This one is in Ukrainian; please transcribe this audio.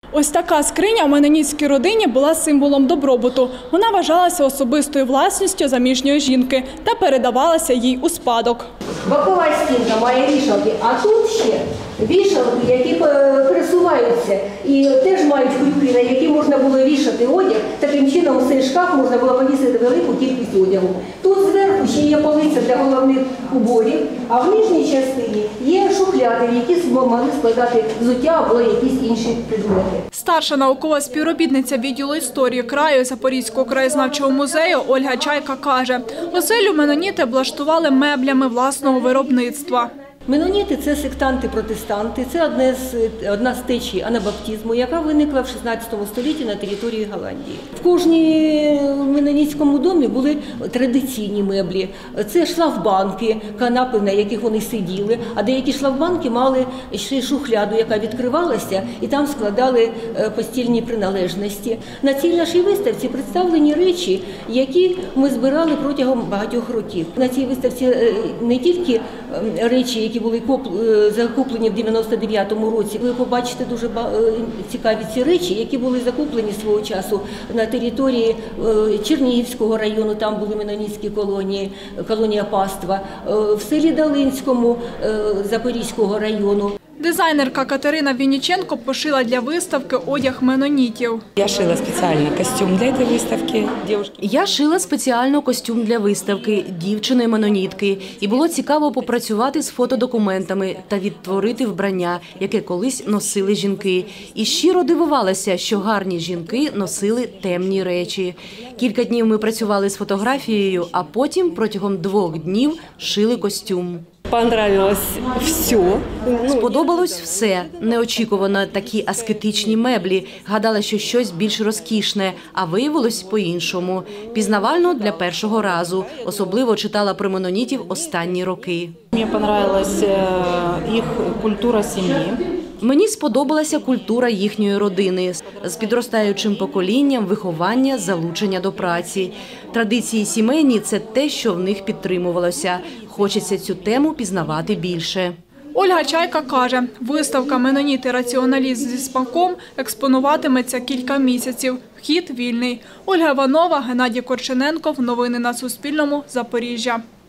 Ось така скриня у менонітській родині була символом добробуту. Вона вважалася особистою власністю заміжньої жінки та передавалася їй у спадок. Бокова стінка має вішалки, а тут ще вішалки, які пересуваються і теж мають крюки, на які можна було вішати одяг. Таким чином у цей шкаф можна було повісити велику кількість одягу. Тут зверху ще є полиця для головних уборів, а в нижній частині є шухляди, в які могли складати взуття або якісь інші предмети. Старша наукова співробітниця відділу історії краю Запорізького краєзнавчого музею Ольга Чайка каже, оселю меноніти облаштували меблями власного виробництва. Меноніти – це сектанти-протестанти, це одна з течій анабаптизму, яка виникла в 16 столітті на території Голландії. В кожній менонітському домі були традиційні меблі. Це шлафбанки, канапи, на яких вони сиділи, а деякі шлафбанки мали ще шухляду, яка відкривалася, і там складали постільні приналежності. На цій нашій виставці представлені речі, які ми збирали протягом багатьох років. На цій виставці не тільки речі, які були закуплені в 99-му році. Ви побачите дуже цікаві ці речі, які були закуплені свого часу на території Чернігівського району, там були менонітські колонії, колонія Паства, в селі Долинському Запорізького району. Дизайнерка Катерина Вінніченко пошила для виставки одяг менонітів. Я шила спеціально костюм для цієї виставки. Я шила спеціально костюм для виставки дівчини-менонітки. І було цікаво попрацювати з фотодокументами та відтворити вбрання, яке колись носили жінки. І щиро дивувалася, що гарні жінки носили темні речі. Кілька днів ми працювали з фотографією, а потім протягом 2 днів шили костюм. Понравилось все. Сподобалось все. Неочікувано такі аскетичні меблі. Гадала, що щось більш розкішне, а виявилось по-іншому. Пізнавально для першого разу. Особливо читала про менонітів останні роки. Мені понравилась їх культура сім'ї. Мені сподобалася культура їхньої родини з підростаючим поколінням, виховання, залучення до праці. Традиції сімейні – це те, що в них підтримувалося. Хочеться цю тему пізнавати більше. Ольга Чайка каже, виставка «Меноніти. Раціоналізм зі смаком» експонуватиметься кілька місяців. Вхід вільний. Ольга Іванова, Геннадій Корчененков. Новини на Суспільному. Запоріжжя.